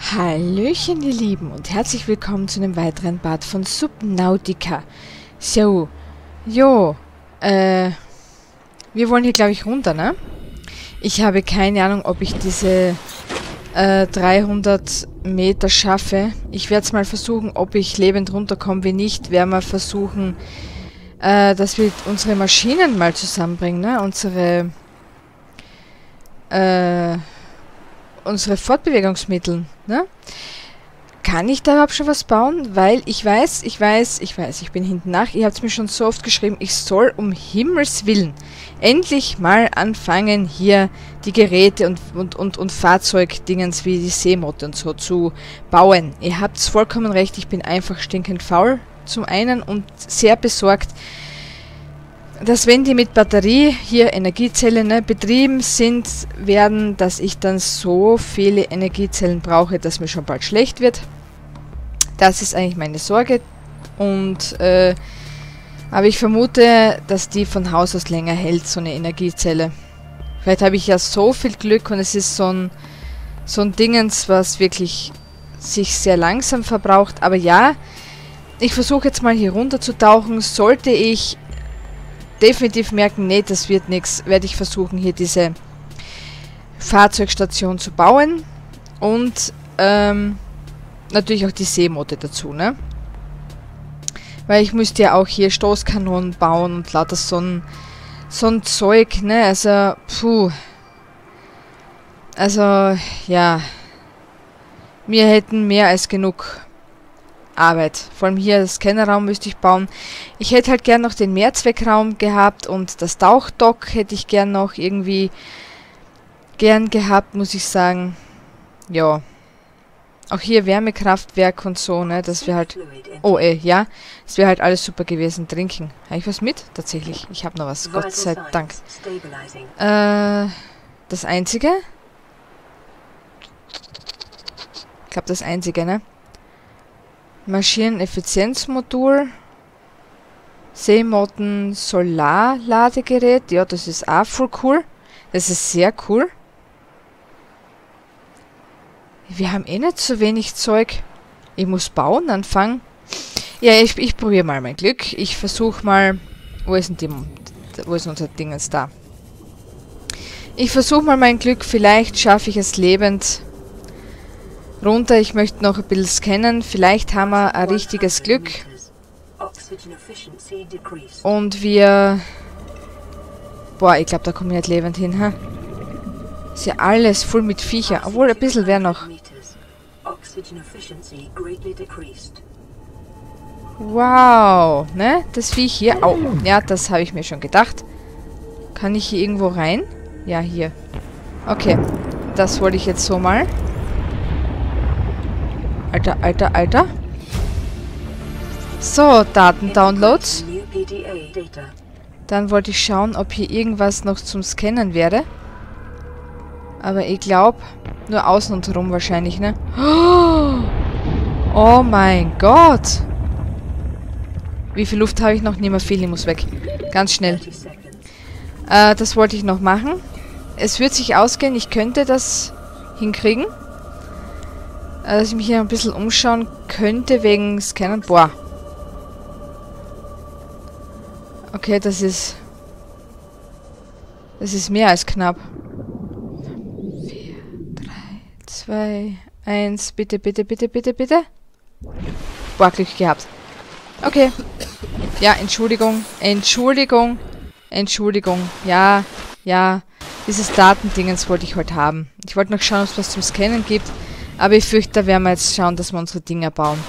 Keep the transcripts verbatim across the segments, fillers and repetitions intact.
Hallöchen, ihr Lieben, und herzlich willkommen zu einem weiteren Part von Subnautica. So, jo, äh, wir wollen hier, glaube ich, runter, ne? Ich habe keine Ahnung, ob ich diese äh, dreihundert Meter schaffe. Ich werde es mal versuchen, ob ich lebend runterkomme. Wenn nicht, werden wir versuchen, äh, dass wir unsere Maschinen mal zusammenbringen, ne? Unsere, äh... unsere Fortbewegungsmittel, ne? Kann ich da überhaupt schon was bauen? Weil ich weiß, ich weiß, ich weiß, ich bin hinten nach. Ihr habt es mir schon so oft geschrieben, ich soll um Himmels Willen endlich mal anfangen, hier die Geräte und, und, und, und Fahrzeugdingens wie die Seemotte und so zu bauen. Ihr habt vollkommen recht, ich bin einfach stinkend faul zum einen und sehr besorgt, dass wenn die mit Batterie, hier Energiezellen, ne, betrieben sind, werden, dass ich dann so viele Energiezellen brauche, dass mir schon bald schlecht wird. Das ist eigentlich meine Sorge. Und, äh, aber ich vermute, dass die von Haus aus länger hält, so eine Energiezelle. Vielleicht habe ich ja so viel Glück und es ist so ein, so ein Dingens, was wirklich sich sehr langsam verbraucht. Aber ja, ich versuche jetzt mal hier runter zu tauchen. Sollte ich definitiv merken, nee, das wird nichts, werde ich versuchen, hier diese Fahrzeugstation zu bauen und ähm, natürlich auch die Seemotte dazu, ne? Weil ich müsste ja auch hier Stoßkanonen bauen und lauter so ein, so ein Zeug, ne? Also, puh. Also, ja. Wir hätten mehr als genug Arbeit. Vor allem hier das Scannerraum müsste ich bauen. Ich hätte halt gern noch den Mehrzweckraum gehabt und das Tauchdock hätte ich gern noch irgendwie gern gehabt, muss ich sagen. Ja. Auch hier Wärmekraftwerk und so, ne, das wäre halt... Oh, ey, ja. Das wäre halt alles super gewesen. Trinken. Habe ich was mit? Tatsächlich. Ich habe noch was. Gott sei Dank. Äh, das Einzige? Ich glaube, das Einzige, ne? Maschineneffizienzmodul, Seemotten Solarladegerät, ja, das ist auch voll cool. Das ist sehr cool. Wir haben eh nicht so wenig Zeug. Ich muss bauen, anfangen. Ja, ich, ich probiere mal mein Glück. Ich versuche mal... Wo ist denn die... Wo ist unser Ding jetzt da? Ich versuche mal mein Glück. Vielleicht schaffe ich es lebend runter. Ich möchte noch ein bisschen scannen. Vielleicht haben wir ein richtiges Glück. Und wir... Boah, ich glaube, da komme ich nicht lebend hin, ha? Ist ja alles voll mit Viecher. Obwohl, ein bisschen wäre noch. Wow, ne? Das Viech hier. Au. Ja, das habe ich mir schon gedacht. Kann ich hier irgendwo rein? Ja, hier. Okay. Das wollte ich jetzt so mal. Alter, alter, alter. So, Datendownloads. Dann wollte ich schauen, ob hier irgendwas noch zum Scannen wäre. Aber ich glaube, nur außen und rum wahrscheinlich, ne? Oh mein Gott! Wie viel Luft habe ich noch? Nicht mehr viel, ich muss weg. Ganz schnell. Äh, das wollte ich noch machen. Es wird sich ausgehen, ich könnte das hinkriegen. Dass ich mich hier ein bisschen umschauen könnte wegen Scannen. Boah. Okay, das ist... Das ist mehr als knapp. vier, drei, zwei, eins. Bitte, bitte, bitte, bitte, bitte. Boah, Glück gehabt. Okay. Ja, Entschuldigung. Entschuldigung. Entschuldigung. Ja, ja. Dieses Datendingens wollte ich heute haben. Ich wollte noch schauen, ob es was zum Scannen gibt. Aber ich fürchte, da werden wir jetzt schauen, dass wir unsere Dinger bauen.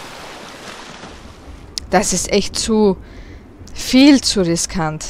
Das ist echt zu... viel zu riskant.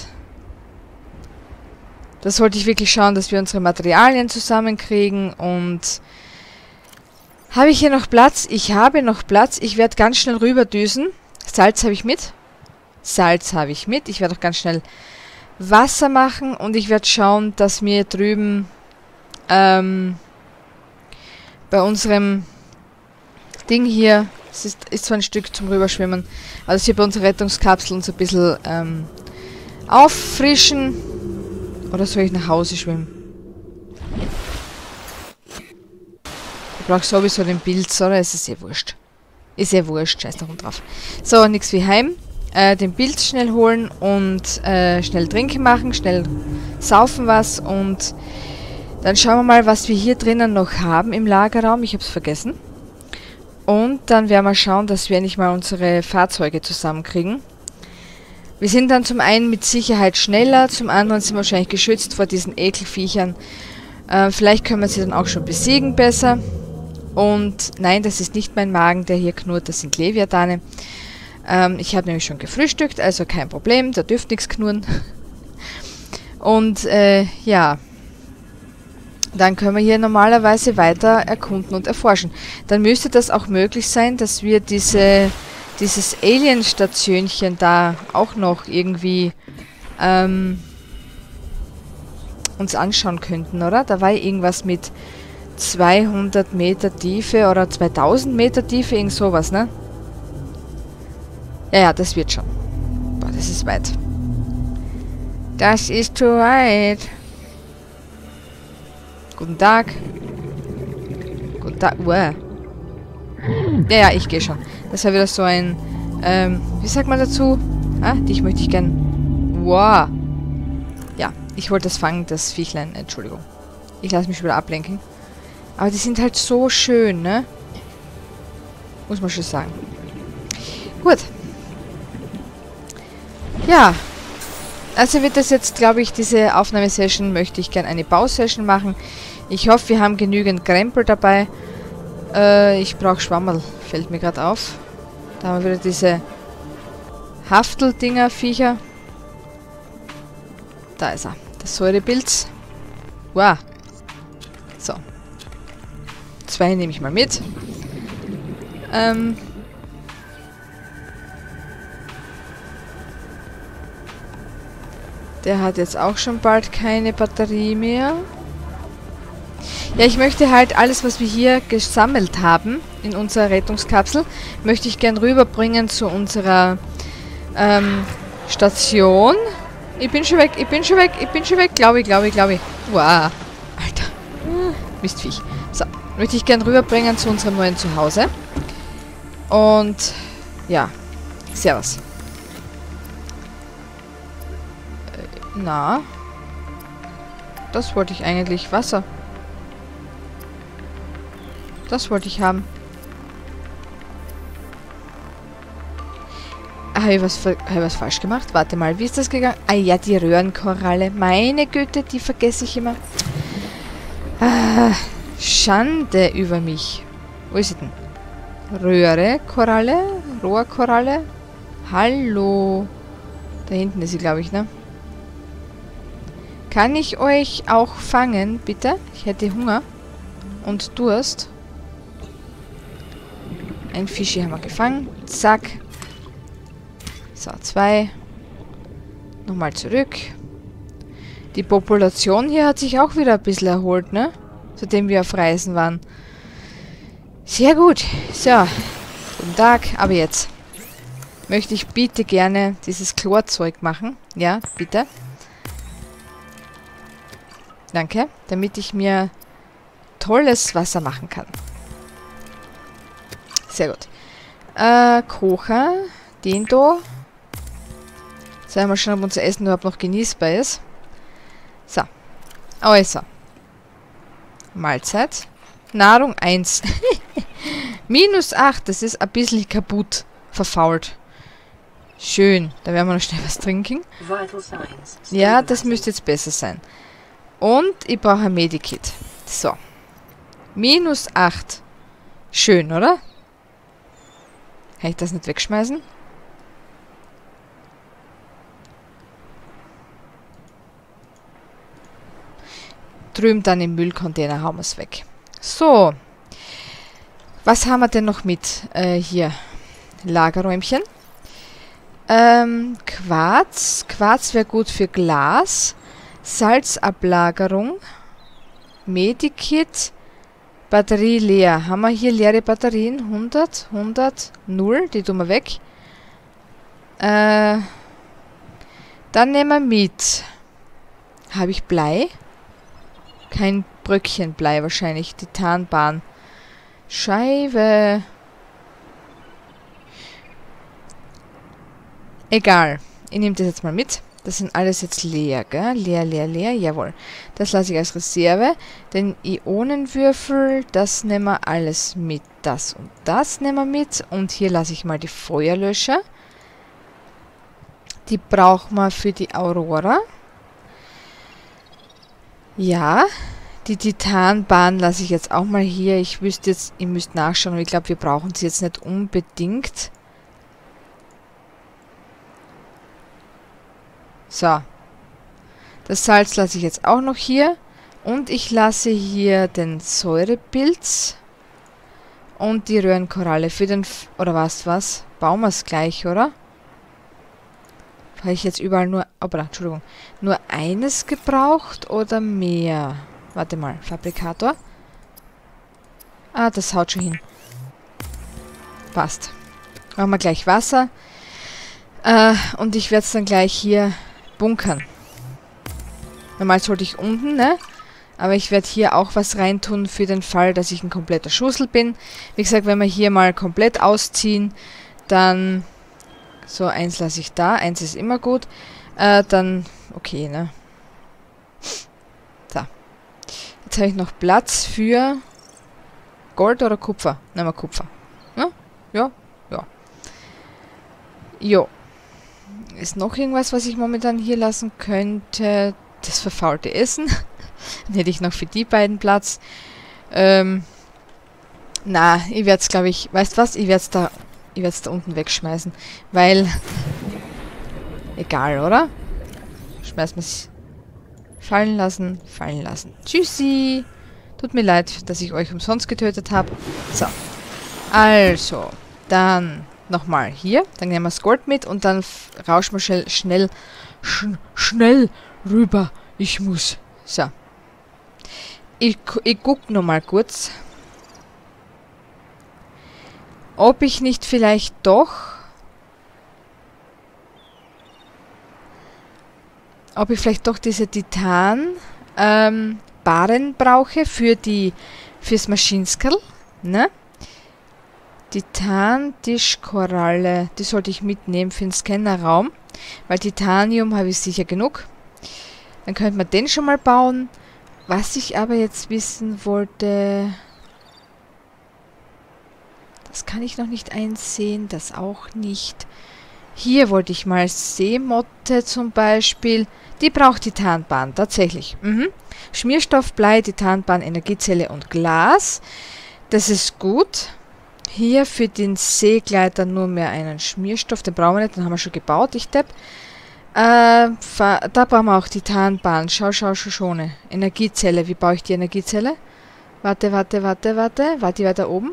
Das wollte ich wirklich schauen, dass wir unsere Materialien zusammenkriegen. Und... Habe ich hier noch Platz? Ich habe noch Platz. Ich werde ganz schnell rüberdüsen. Salz habe ich mit. Salz habe ich mit. Ich werde auch ganz schnell Wasser machen. Und ich werde schauen, dass mir drüben... Ähm... bei unserem Ding hier, es ist, ist zwar ein Stück zum Rüberschwimmen, aber dass wir bei unserer Rettungskapsel uns ein bisschen ähm, auffrischen. Oder soll ich nach Hause schwimmen? brauche sowieso den Pilz, oder? Es ist eh wurscht. Ist eh wurscht, scheiß da rum drauf. So, nix wie heim. Äh, den Pilz schnell holen und äh, schnell trinken machen, schnell saufen was und dann schauen wir mal, was wir hier drinnen noch haben im Lagerraum. Ich habe es vergessen. Und dann werden wir schauen, dass wir endlich mal unsere Fahrzeuge zusammenkriegen. Wir sind dann zum einen mit Sicherheit schneller, zum anderen sind wir wahrscheinlich geschützt vor diesen Ekelviechern. Äh, vielleicht können wir sie dann auch schon besiegen besser. Und nein, das ist nicht mein Magen, der hier knurrt, das sind Leviathane. Ähm, ich habe nämlich schon gefrühstückt, also kein Problem, da dürfte nichts knurren. Und äh, ja, dann können wir hier normalerweise weiter erkunden und erforschen. Dann müsste das auch möglich sein, dass wir diese, dieses Alien-Stationchen da auch noch irgendwie ähm, uns anschauen könnten, oder? Da war irgendwas mit zweihundert Meter Tiefe oder zweitausend Meter Tiefe, irgend sowas, ne? Ja, ja, das wird schon. Boah, das ist weit. Das ist zu weit. Guten Tag. Guten Tag. Uah. Ja, ja, ich gehe schon. Das war wieder so ein, ähm, wie sagt man dazu? Ah, dich möchte ich gern. Wow. Ja, ich wollte das fangen, das Viechlein. Entschuldigung. Ich lasse mich wieder ablenken. Aber die sind halt so schön, ne? Muss man schon sagen. Gut. Ja. Also wird das jetzt, glaube ich, diese Aufnahmesession, möchte ich gerne eine Bausession machen. Ich hoffe, wir haben genügend Krempel dabei. Äh, ich brauche Schwammerl, fällt mir gerade auf. Da haben wir wieder diese Haftel-Dinger, Viecher. Da ist er. Das Säurepilz. Wow. So. Zwei nehme ich mal mit. Ähm... Der hat jetzt auch schon bald keine Batterie mehr. Ja, ich möchte halt alles, was wir hier gesammelt haben in unserer Rettungskapsel, möchte ich gern rüberbringen zu unserer ähm, Station. Ich bin schon weg, ich bin schon weg, ich bin schon weg, glaube ich, glaube ich, glaube ich. Wow, Alter. Hm, Mistviech. So, möchte ich gern rüberbringen zu unserem neuen Zuhause. Und ja, servus. Na, das wollte ich eigentlich. Wasser. Das wollte ich haben. Habe ich, was, hab ich was falsch gemacht? Warte mal, wie ist das gegangen? Ah ja, die Röhrenkoralle. Meine Güte, die vergesse ich immer. Ah, Schande über mich. Wo ist sie denn? Röhre, Koralle, Rohrkoralle. Hallo. Da hinten ist sie, glaube ich, ne? Kann ich euch auch fangen, bitte? Ich hätte Hunger und Durst. Ein Fischi haben wir gefangen. Zack. So, zwei. Nochmal zurück. Die Population hier hat sich auch wieder ein bisschen erholt, ne? Seitdem wir auf Reisen waren. Sehr gut. So. Guten Tag. Aber jetzt möchte ich bitte gerne dieses Chlorzeug machen. Ja, bitte. Danke, damit ich mir tolles Wasser machen kann. Sehr gut. Äh, Kocher. Den da. Sagen wir schon, ob unser Essen überhaupt noch genießbar ist. So. Also. Mahlzeit. Nahrung eins. Minus acht. Das ist ein bisschen kaputt. Verfault. Schön. Da werden wir noch schnell was trinken. Ja, das müsste jetzt besser sein. Und ich brauche ein Medikit. So. Minus acht. Schön, oder? Kann ich das nicht wegschmeißen? Drüben dann im Müllcontainer hauen wir es weg. So. Was haben wir denn noch mit? Äh, hier. Lagerräumchen. Ähm, Quarz. Quarz wäre gut für Glas. Salzablagerung, Medikit, Batterie leer. Haben wir hier leere Batterien? hundert, hundert, null, die tun wir weg. Äh, dann nehmen wir mit. Habe ich Blei? Kein Bröckchen Blei wahrscheinlich. Titanbahn. Scheibe. Egal. Ich nehme das jetzt mal mit. Das sind alles jetzt leer, gell? Leer, leer, leer. Jawohl. Das lasse ich als Reserve. Den Ionenwürfel, das nehmen wir alles mit. Das und das nehmen wir mit. Und hier lasse ich mal die Feuerlöscher. Die brauchen wir für die Aurora. Ja. Die Titanbahn lasse ich jetzt auch mal hier. Ich wüsste jetzt, ihr müsst nachschauen. Aber ich glaube, wir brauchen sie jetzt nicht unbedingt. So. Das Salz lasse ich jetzt auch noch hier. Und ich lasse hier den Säurepilz. Und die Röhrenkoralle für den... F oder was, was? Bauen wir es gleich, oder? Habe ich jetzt überall nur... Opala, Entschuldigung. Nur eines gebraucht oder mehr? Warte mal. Fabrikator. Ah, das haut schon hin. Passt. Machen wir gleich Wasser. Äh, und ich werde es dann gleich hier bunkern. Normal sollte ich unten, ne? Aber ich werde hier auch was reintun für den Fall, dass ich ein kompletter Schussel bin. Wie gesagt, wenn wir hier mal komplett ausziehen, dann... So, eins lasse ich da. Eins ist immer gut. Äh, dann... Okay, ne? So. Jetzt habe ich noch Platz für... Gold oder Kupfer? Nehmen wir Kupfer. Ja? Ja? Ja. Jo. Ist noch irgendwas, was ich momentan hier lassen könnte? Das verfaulte Essen. Dann hätte ich noch für die beiden Platz. Ähm... Na, ich werde es, glaube ich... Weißt was? Ich werde es da... Ich werde es da unten wegschmeißen, weil... Egal, oder? Schmeißen wir es... Fallen lassen, fallen lassen. Tschüssi! Tut mir leid, dass ich euch umsonst getötet habe. So. Also, dann nochmal hier. Dann nehmen wir das Gold mit und dann rauschen wir schnell, schnell, sch schnell rüber. Ich muss. So. Ich, ich guck nochmal kurz. Ob ich nicht vielleicht doch... Ob ich vielleicht doch diese Titan ähm, Barren brauche für die fürs Maschinenskerl, ne? Titan Tischkoralle, die sollte ich mitnehmen für den Scannerraum, weil Titanium habe ich sicher genug. Dann könnte man den schon mal bauen. Was ich aber jetzt wissen wollte... Das kann ich noch nicht einsehen, das auch nicht. Hier wollte ich mal Seemotte zum Beispiel. Die braucht Titanbahn, tatsächlich. Mhm. Schmierstoff, Blei, Titanbahn, Energiezelle und Glas. Das ist gut. Hier für den Seegleiter nur mehr einen Schmierstoff. Den brauchen wir nicht, den haben wir schon gebaut, ich depp. Äh, da brauchen wir auch Titanbahn. Schau, schau, schau, schon. Energiezelle, wie baue ich die Energiezelle? Warte, warte, warte, warte. Warte, die weiter oben?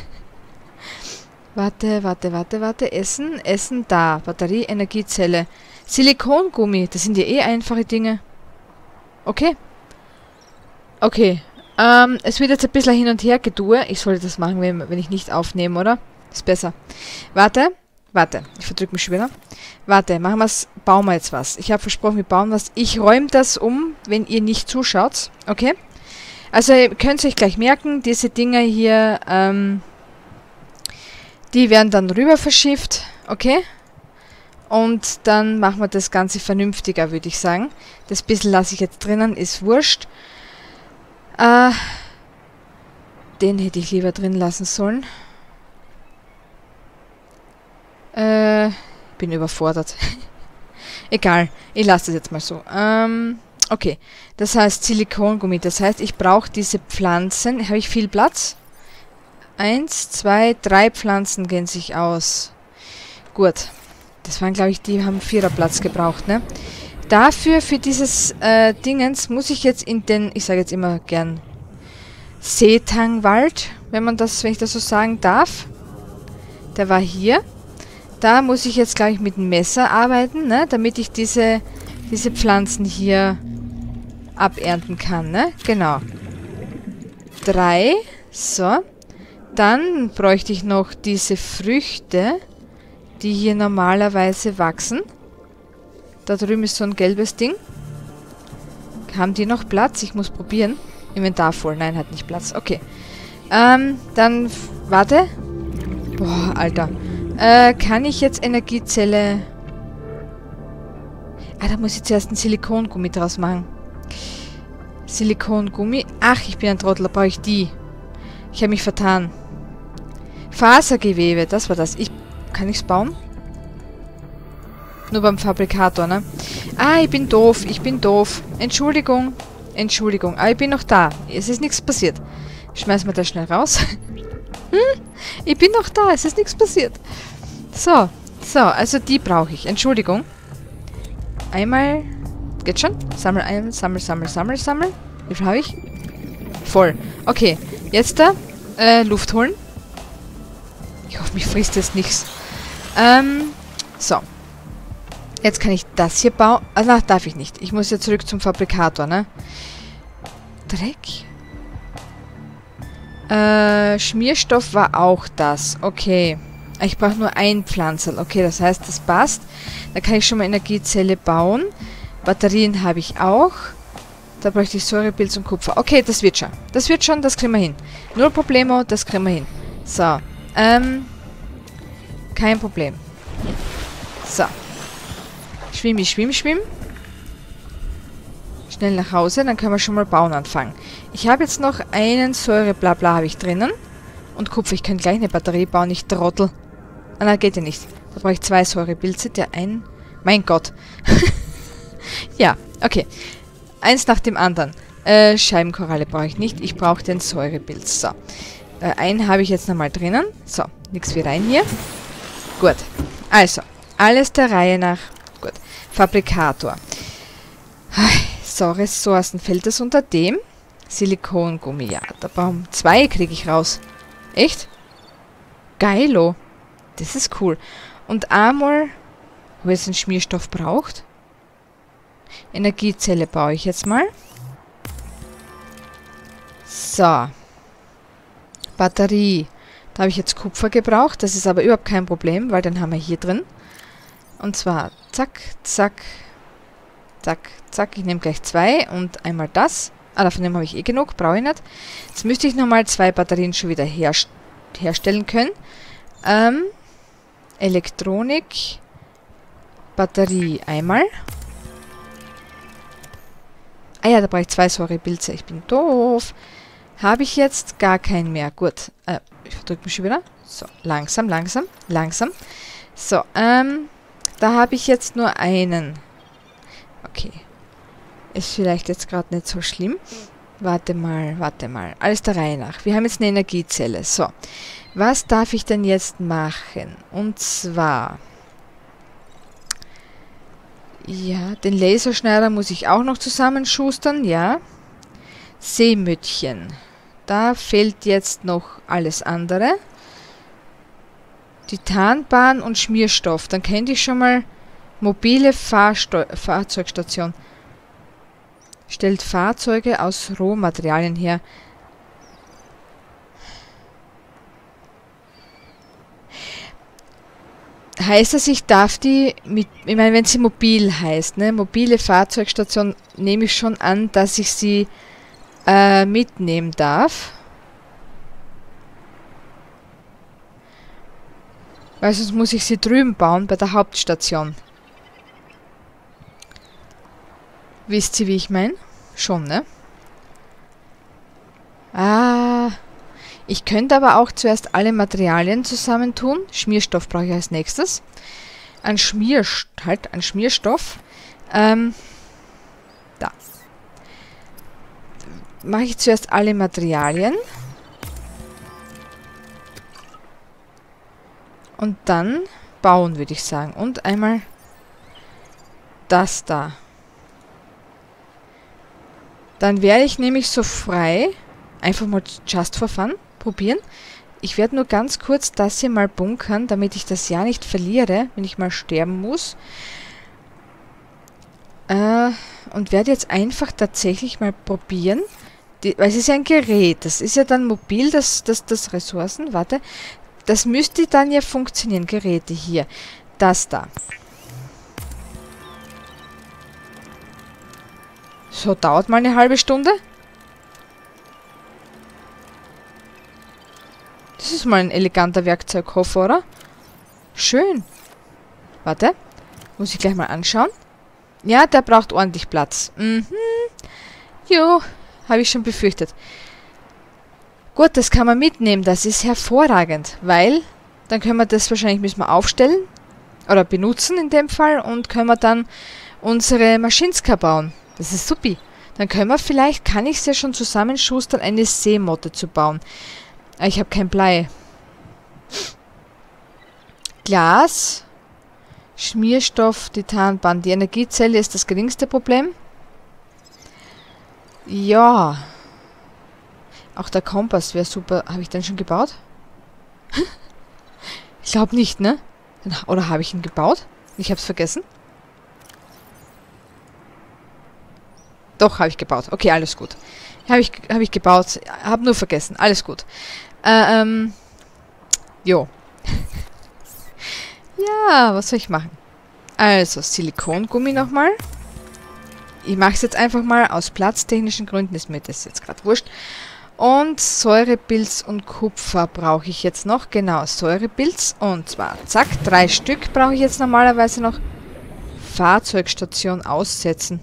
Warte, warte, warte, warte. Essen, Essen, da. Batterie, Energiezelle. Silikongummi, das sind ja eh einfache Dinge. Okay. Okay. Ähm, es wird jetzt ein bisschen hin und her gedauert. Ich sollte das machen, wenn, wenn ich nicht aufnehme, oder? Ist besser. Warte, warte. Ich verdrücke mich schon wieder. Warte, machen wir es. Bauen wir jetzt was. Ich habe versprochen, wir bauen was. Ich räume das um, wenn ihr nicht zuschaut. Okay? Also, ihr könnt es euch gleich merken, diese Dinger hier, ähm... die werden dann rüber verschifft, okay? Und dann machen wir das Ganze vernünftiger, würde ich sagen. Das bisschen lasse ich jetzt drinnen, ist wurscht. Äh, den hätte ich lieber drin lassen sollen. Äh, bin überfordert. Egal, ich lasse das jetzt mal so. Ähm, okay, das heißt Silikongummi. Das heißt, ich brauche diese Pflanzen. Habe ich viel Platz? Eins, zwei, drei Pflanzen gehen sich aus. Gut. Das waren, glaube ich, die haben Viererplatz gebraucht, ne? Dafür, für dieses äh, Dingens, muss ich jetzt in den, ich sage jetzt immer gern, Seetangwald, wenn man das, wenn ich das so sagen darf. Der war hier. Da muss ich jetzt, glaube ich, mit dem Messer arbeiten, ne? Damit ich diese, diese Pflanzen hier abernten kann, ne? Genau. Drei. So. Dann bräuchte ich noch diese Früchte, die hier normalerweise wachsen. Da drüben ist so ein gelbes Ding. Haben die noch Platz? Ich muss probieren. Inventar voll. Nein, hat nicht Platz. Okay. Ähm, dann... Warte. Boah, Alter. Äh, kann ich jetzt Energiezelle... Ah, da muss ich zuerst ein Silikongummi draus machen. Silikongummi. Ach, ich bin ein Trottel, da brauche ich die. Ich habe mich vertan. Fasergewebe, das war das. Ich, kann ich es bauen? Nur beim Fabrikator, ne? Ah, ich bin doof, ich bin doof. Entschuldigung, Entschuldigung. Ah, ich bin noch da. Es ist nichts passiert. Schmeißen wir das schnell raus. Ich bin noch da, es ist nichts passiert. So, so, also die brauche ich. Entschuldigung. Einmal. Geht schon? Sammel ein, sammel, sammel, sammel, sammel. Wie viel habe ich? Voll. Okay, jetzt da. Äh, Luft holen. Ich hoffe, mich frisst jetzt nichts. Ähm, so. Jetzt kann ich das hier bauen. Ah, na, darf ich nicht. Ich muss ja zurück zum Fabrikator, ne? Dreck. Äh, Schmierstoff war auch das. Okay. Ich brauche nur ein Pflanzerl. Okay, das heißt, das passt. Da kann ich schon mal Energiezelle bauen. Batterien habe ich auch. Da bräuchte ich Säurepilz und Kupfer. Okay, das wird schon. Das wird schon, das kriegen wir hin. Null Problemo, das kriegen wir hin. So. Ähm. Kein Problem. So. Schwimm, schwimm, schwimm. Schnell nach Hause, dann können wir schon mal bauen anfangen. Ich habe jetzt noch einen Säureblabla habe ich drinnen. Und Kupfer, ich kann gleich eine Batterie bauen, ich trottel. Ah, nein, geht ja nicht. Da brauche ich zwei Säurepilze, der ein... Mein Gott. Ja, okay. Eins nach dem anderen. Äh, Scheibenkoralle brauche ich nicht. Ich brauche den Säurepilz. So. Äh, einen habe ich jetzt nochmal drinnen. So, nichts wie rein hier. Gut. Also, alles der Reihe nach. Gut. Fabrikator. So, Ressourcen. Fällt das unter dem? Silikongummi, ja. Da brauchen zwei kriege ich raus. Echt? Geilo. Das ist cool. Und einmal, wo es einen Schmierstoff braucht. Energiezelle baue ich jetzt mal. So. Batterie. Da habe ich jetzt Kupfer gebraucht. Das ist aber überhaupt kein Problem, weil den haben wir hier drin. Und zwar zack, zack, zack, zack. Ich nehme gleich zwei und einmal das. Ah, davon habe ich eh genug, brauche ich nicht. Jetzt müsste ich nochmal zwei Batterien schon wieder her herstellen können. Ähm, Elektronik, Batterie einmal. Ah ja, da brauche ich zwei Säurepilze. Ich bin doof. Habe ich jetzt gar keinen mehr. Gut, äh, ich verdrücke mich schon wieder. So, langsam, langsam, langsam. So, ähm, da habe ich jetzt nur einen. Okay. Ist vielleicht jetzt gerade nicht so schlimm. Warte mal, warte mal. Alles der Reihe nach. Wir haben jetzt eine Energiezelle. So. Was darf ich denn jetzt machen? Und zwar... Ja, den Laserschneider muss ich auch noch zusammenschustern, ja. Seemütchen. Da fehlt jetzt noch alles andere. Titanbahn und Schmierstoff. Dann kennt ich schon mal mobile Fahrsto Fahrzeugstation. Stellt Fahrzeuge aus Rohmaterialien her. Heißt das, ich darf die mit, ich meine, wenn sie mobil heißt, ne, mobile Fahrzeugstation, nehme ich schon an, dass ich sie äh, mitnehmen darf. Weil sonst muss ich sie drüben bauen, bei der Hauptstation. Wisst ihr, wie ich meine? Schon, ne? Ah, ich könnte aber auch zuerst alle Materialien zusammentun. Schmierstoff brauche ich als nächstes. Ein Schmierstoff, halt, ein Schmierstoff. Ähm, da. Mache ich zuerst alle Materialien. Und dann bauen, würde ich sagen. Und einmal das da. Dann werde ich nämlich so frei, einfach mal just for fun, probieren. Ich werde nur ganz kurz das hier mal bunkern, damit ich das ja nicht verliere, wenn ich mal sterben muss. Äh, und werde jetzt einfach tatsächlich mal probieren, die, weil es ist ja ein Gerät, das ist ja dann mobil, das, das, das Ressourcen, warte, das müsste dann ja funktionieren, Geräte hier, das da. So, dauert mal eine halbe Stunde. Das ist mal ein eleganter Werkzeugkoffer, oder? Schön. Warte. Muss ich gleich mal anschauen. Ja, der braucht ordentlich Platz. Mhm. Jo, habe ich schon befürchtet. Gut, das kann man mitnehmen. Das ist hervorragend, weil dann können wir das wahrscheinlich müssen wir aufstellen oder benutzen in dem Fall und können wir dann unsere Maschinska bauen. Das ist supi. Dann können wir vielleicht, kann ich es ja schon zusammenschustern, eine Seemotte zu bauen. Aber ich habe kein Blei. Glas, Schmierstoff, Titanband. Die Energiezelle ist das geringste Problem. Ja. Auch der Kompass wäre super. Habe ich den schon gebaut? Ich glaube nicht, ne? Oder habe ich ihn gebaut? Ich habe es vergessen. Doch, habe ich gebaut. Okay, alles gut. Habe ich, hab ich gebaut. Habe nur vergessen. Alles gut. Äh, ähm. Jo. Ja, was soll ich machen? Also, Silikongummi nochmal. Ich mache es jetzt einfach mal aus platztechnischen Gründen. Ist mir das jetzt gerade wurscht. Und Säurepilz und Kupfer brauche ich jetzt noch. Genau, Säurepilz. Und zwar, zack, drei Stück brauche ich jetzt normalerweise noch. Fahrzeugstation aussetzen.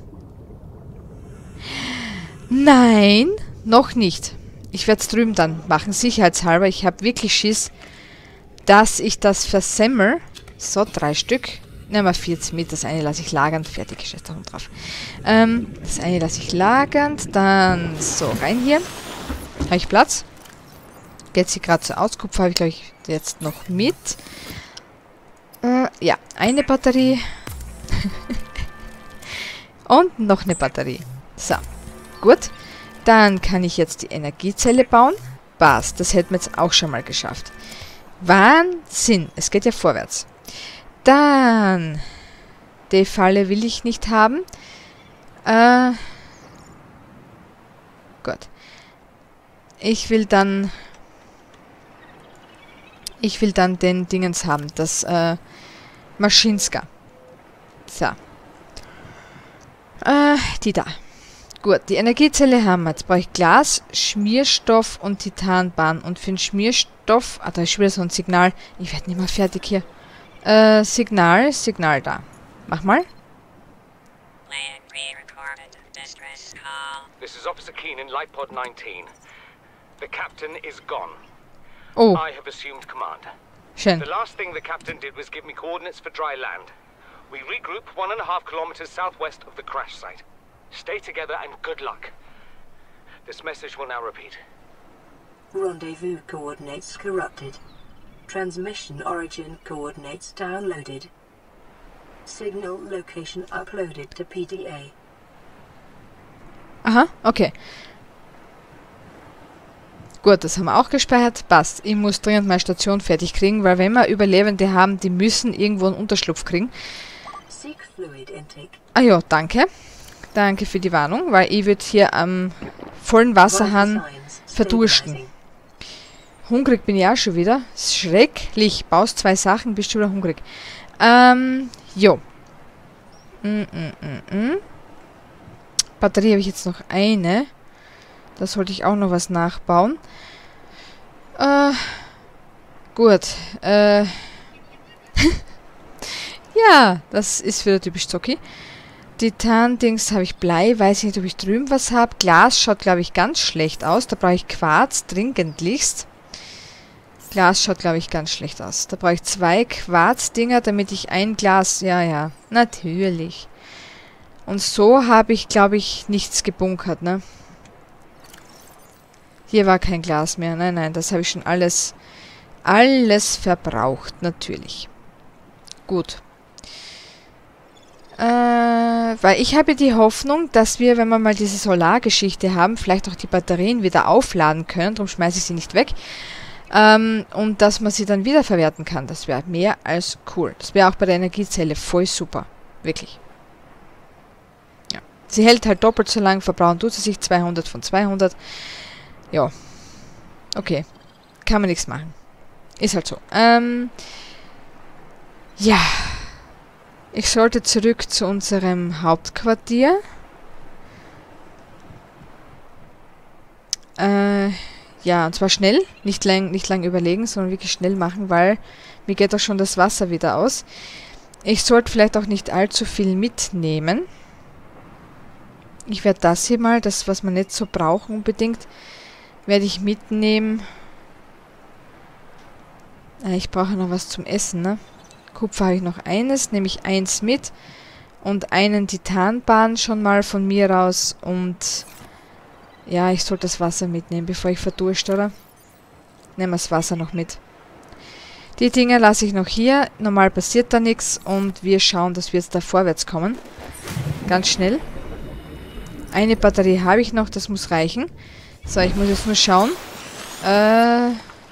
Nein, noch nicht. Ich werde es drüben dann machen, sicherheitshalber. Ich habe wirklich Schiss, dass ich das versemmel. So, drei Stück. Nehmen wir vierzig mit. Das eine lasse ich lagernd. Fertig, scheiß da drauf. Ähm, das eine lasse ich lagernd. Dann so, rein hier. Habe ich Platz? Geht sie gerade so aus. Kupfer habe ich, glaube ich, jetzt noch mit. Äh, ja, eine Batterie. Und noch eine Batterie. So, gut. Dann kann ich jetzt die Energiezelle bauen. Passt, das hätten wir jetzt auch schon mal geschafft. Wahnsinn, es geht ja vorwärts. Dann, die Falle will ich nicht haben. Äh, gut. Ich will dann, ich will dann den Dingens haben, das äh, Maschinska. So. Äh, die da. Gut, die Energiezelle haben wir. Jetzt brauche ich Glas, Schmierstoff und Titanbahn. Und für den Schmierstoff... Ah, da ist schon wieder so ein Signal. Ich werde nicht mehr fertig hier. Äh, Signal, Signal da. Mach mal. This is Officer Keen in Lightpod nineteen. The captain is gone. Oh. I have assumed command. Schön. The last thing the captain did was give me coordinates for dry land. We regroup one and a half kilometers southwest of the crash site. Stay together and good luck. This message will now repeat. Rendezvous coordinates corrupted. Transmission origin coordinates downloaded. Signal location uploaded to P D A. Aha, okay. Gut, das haben wir auch gespeichert. Passt. Ich muss dringend meine Station fertig kriegen, weil wenn wir Überlebende haben, die müssen irgendwo einen Unterschlupf kriegen. Ah ja, danke. Danke für die Warnung, weil ich würde hier am vollen Wasserhahn verdursten. Hungrig bin ich auch schon wieder. Schrecklich. Baust zwei Sachen, bist schon wieder hungrig. Ähm, jo. Mm, mm, mm, mm. Batterie habe ich jetzt noch eine. Da sollte ich auch noch was nachbauen. Äh, gut. Äh, ja, das ist wieder typisch Zocki. Titan-Dings habe ich Blei. Weiß ich nicht, ob ich drüben was habe. Glas schaut, glaube ich, ganz schlecht aus. Da brauche ich Quarz dringendlichst. Glas schaut, glaube ich, ganz schlecht aus. Da brauche ich zwei Quarzdinger, damit ich ein Glas... Ja, ja, natürlich. Und so habe ich, glaube ich, nichts gebunkert, ne? Hier war kein Glas mehr. Nein, nein, das habe ich schon alles, alles verbraucht, natürlich. Gut. Äh, weil ich habe die Hoffnung, dass wir, wenn wir mal diese Solargeschichte haben, vielleicht auch die Batterien wieder aufladen können. Darum schmeiße ich sie nicht weg. Ähm, und dass man sie dann wiederverwerten kann. Das wäre mehr als cool. Das wäre auch bei der Energiezelle voll super. Wirklich. Ja. Sie hält halt doppelt so lang, verbrauchen tut sie sich zweihundert von zweihundert. Ja. Okay. Kann man nichts machen. Ist halt so. Ähm, ja. Ich sollte zurück zu unserem Hauptquartier. Äh, Ja, und zwar schnell, nicht lang, nicht lang überlegen, sondern wirklich schnell machen, weil mir geht auch schon das Wasser wieder aus. Ich sollte vielleicht auch nicht allzu viel mitnehmen. Ich werde das hier mal, das, was man nicht so braucht unbedingt, werde ich mitnehmen. Ah, ich brauche noch was zum Essen, ne? Kupfer habe ich noch eines, nehme ich eins mit. Und einen Titanbahn schon mal von mir aus. Und ja, ich sollte das Wasser mitnehmen, bevor ich verdurste, oder? Nehmen wir das Wasser noch mit. Die Dinger lasse ich noch hier. Normal passiert da nichts. Und wir schauen, dass wir jetzt da vorwärts kommen. Ganz schnell. Eine Batterie habe ich noch, das muss reichen. So, ich muss jetzt nur schauen. Äh...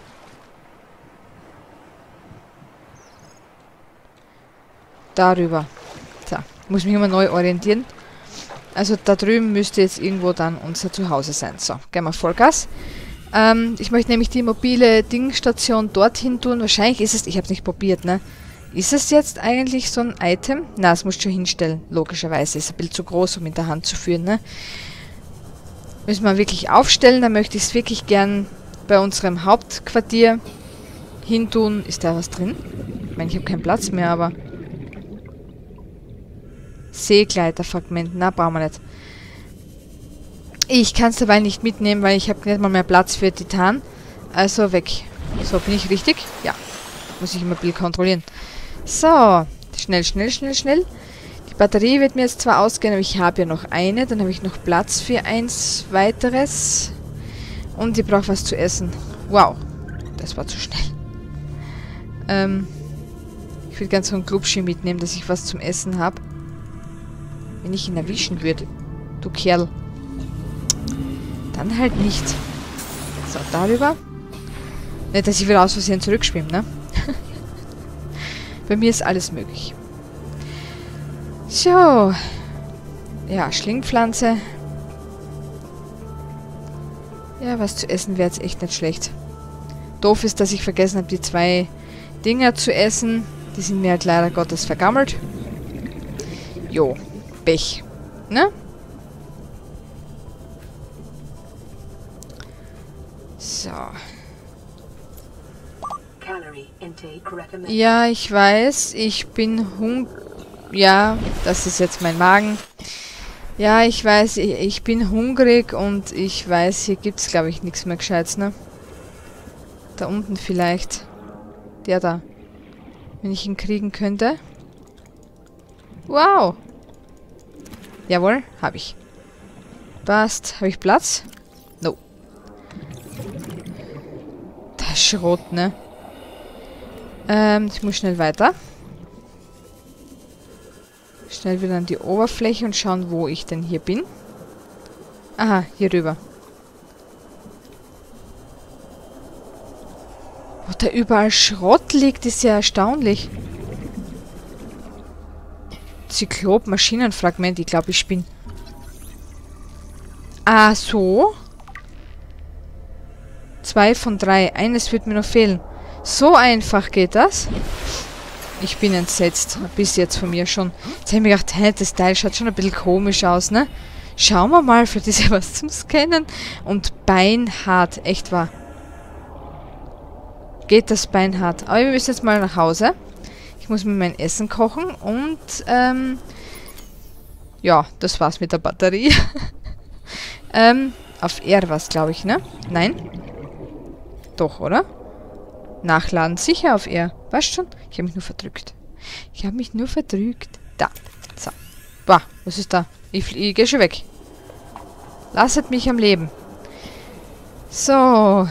Darüber. So, ich muss mich immer neu orientieren. Also da drüben müsste jetzt irgendwo dann unser Zuhause sein. So, gehen wir Vollgas. Ähm, ich möchte nämlich die mobile Dingstation dorthin tun. Wahrscheinlich ist es, ich habe es nicht probiert, ne? Ist es jetzt eigentlich so ein Item? Na, das musst du schon hinstellen. Logischerweise ist ein bisschen zu groß, um in der Hand zu führen, ne? Müssen wir wirklich aufstellen. Da möchte ich es wirklich gern bei unserem Hauptquartier hintun. Ist da was drin? Ich meine, ich habe keinen Platz mehr, aber... Seegleiterfragment. Na, brauchen wir nicht. Ich kann es dabei nicht mitnehmen, weil ich habe nicht mal mehr Platz für Titan. Also weg. So, bin ich richtig? Ja. Muss ich immer ein bisschen kontrollieren. So. Schnell, schnell, schnell, schnell. Die Batterie wird mir jetzt zwar ausgehen, aber ich habe ja noch eine. Dann habe ich noch Platz für eins weiteres. Und ich brauche was zu essen. Wow. Das war zu schnell. Ähm. Ich würde ganz so einen Glubschi mitnehmen, dass ich was zum Essen habe. Wenn ich ihn erwischen würde. Du Kerl. Dann halt nicht. So, darüber. Nicht, dass ich wieder aus Versehen zurückschwimme, ne? Bei mir ist alles möglich. So. Ja, Schlingpflanze. Ja, was zu essen wäre jetzt echt nicht schlecht. Doof ist, dass ich vergessen habe, die zwei Dinger zu essen. Die sind mir halt leider Gottes vergammelt. Jo. Pech. Ne? So. Ja, ich weiß. Ich bin hung... Ja, das ist jetzt mein Magen. Ja, ich weiß, ich, ich bin hungrig und ich weiß, hier gibt es, glaube ich, nichts mehr Gescheites, ne? Da unten vielleicht. Der da. Wenn ich ihn kriegen könnte. Wow! Jawohl, habe ich. Passt. Habe ich Platz? No. Das ist Schrott, ne? Ähm, ich muss schnell weiter. Schnell wieder an die Oberfläche und schauen, wo ich denn hier bin. Aha, hier rüber. Wo da überall Schrott liegt, ist ja erstaunlich. Zyklop-Maschinenfragment. Ich glaube, ich bin... Ah, so? Zwei von drei. Eines wird mir noch fehlen. So einfach geht das? Ich bin entsetzt. Bis jetzt von mir schon. Jetzt habe ich mir gedacht, hä, das Teil schaut schon ein bisschen komisch aus, ne? Schauen wir mal, für diese was zum Scannen. Und beinhart. Echt wahr. Geht das beinhart. Aber wir müssen jetzt mal nach Hause. Ich muss mir mein Essen kochen und, ähm, ja, das war's mit der Batterie. ähm, auf R was, glaube ich, ne? Nein? Doch, oder? Nachladen, sicher auf R. Weißt schon? Ich habe mich nur verdrückt. Ich habe mich nur verdrückt. Da. So. Boah, was ist da? Ich, ich gehe schon weg. Lasset mich am Leben. So.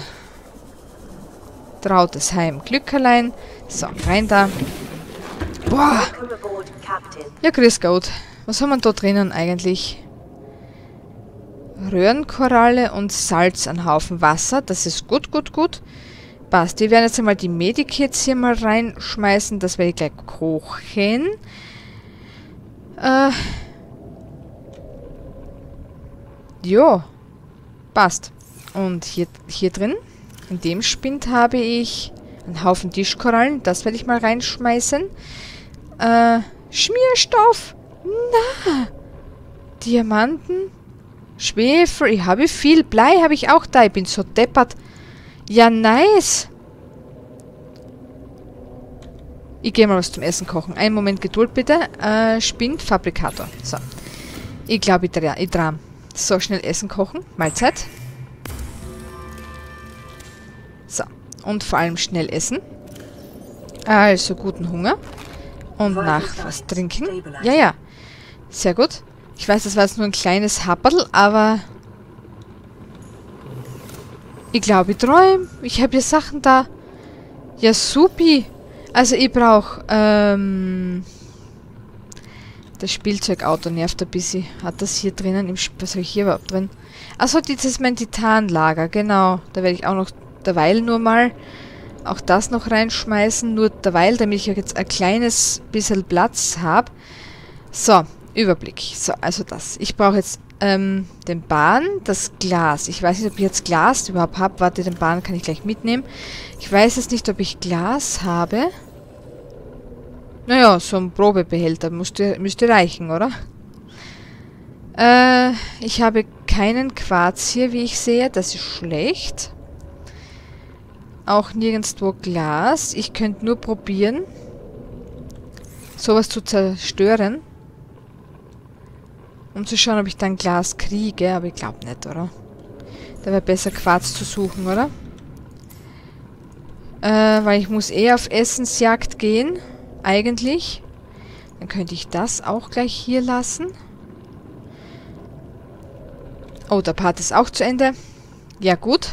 Trautes Heim. Glückerlein. So, rein da. Boah. Ja, grüß Gott. Was haben wir da drinnen eigentlich? Röhrenkoralle und Salz, ein Haufen Wasser. Das ist gut, gut, gut. Passt. Wir werden jetzt einmal die Medikits hier mal reinschmeißen. Das werde ich gleich kochen. Äh. Jo. Passt. Und hier, hier drin, in dem Spind, habe ich einen Haufen Tischkorallen. Das werde ich mal reinschmeißen. Äh, Schmierstoff. Na. Diamanten. Schwefel. Ich habe viel. Blei habe ich auch da. Ich bin so deppert. Ja, nice. Ich gehe mal was zum Essen kochen. Einen Moment Geduld bitte. Äh, spinnt Fabrikator. So. Ich glaube, ich drehe. Ich drehe. So, schnell Essen kochen. Mahlzeit. So. Und vor allem schnell essen. Also, guten Hunger. Und nach was trinken. Ja, ja. Sehr gut. Ich weiß, das war jetzt nur ein kleines Happerl, aber... Ich glaube, ich träume. Ich habe hier Sachen da. Ja, supi. Also, ich brauche, ähm... das Spielzeugauto nervt ein bisschen. Hat das hier drinnen im... Sp was habe ich hier überhaupt drin? Achso, das ist mein Titanlager. Genau. Da werde ich auch noch derweil nur mal auch das noch reinschmeißen. Nur derweil, damit ich jetzt ein kleines bisschen Platz habe. So, Überblick. So, also das. Ich brauche jetzt ähm, den Bahn, das Glas. Ich weiß nicht, ob ich jetzt Glas überhaupt habe. Warte, den Bahn kann ich gleich mitnehmen. Ich weiß jetzt nicht, ob ich Glas habe. Naja, so ein Probebehälter müsste, müsste reichen, oder? Äh, ich habe keinen Quarz hier, wie ich sehe. Das ist schlecht. Auch nirgendwo Glas. Ich könnte nur probieren, sowas zu zerstören. Um zu schauen, ob ich dann Glas kriege. Aber ich glaube nicht, oder? Da wäre besser Quarz zu suchen, oder? Äh, weil ich muss eh auf Essensjagd gehen. Eigentlich. Dann könnte ich das auch gleich hier lassen. Oh, der Part ist auch zu Ende. Ja, gut.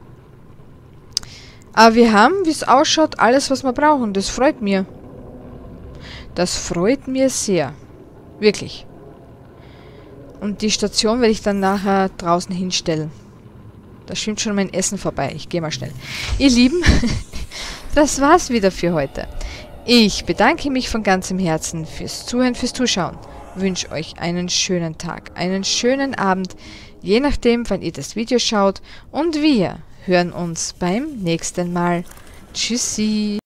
Aber wir haben, wie es ausschaut, alles, was wir brauchen. Das freut mir. Das freut mir sehr. Wirklich. Und die Station werde ich dann nachher draußen hinstellen. Da schwimmt schon mein Essen vorbei. Ich gehe mal schnell. Ihr Lieben, das war's wieder für heute. Ich bedanke mich von ganzem Herzen fürs Zuhören, fürs Zuschauen. Wünsche euch einen schönen Tag, einen schönen Abend, je nachdem, wann ihr das Video schaut. Und wir hören uns beim nächsten Mal. Tschüssi!